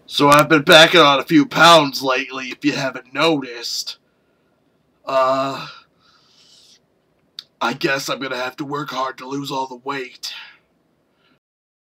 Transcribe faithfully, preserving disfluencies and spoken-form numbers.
So I've been packing on a few pounds lately, if you haven't noticed. Uh, I guess I'm gonna have to work hard to lose all the weight.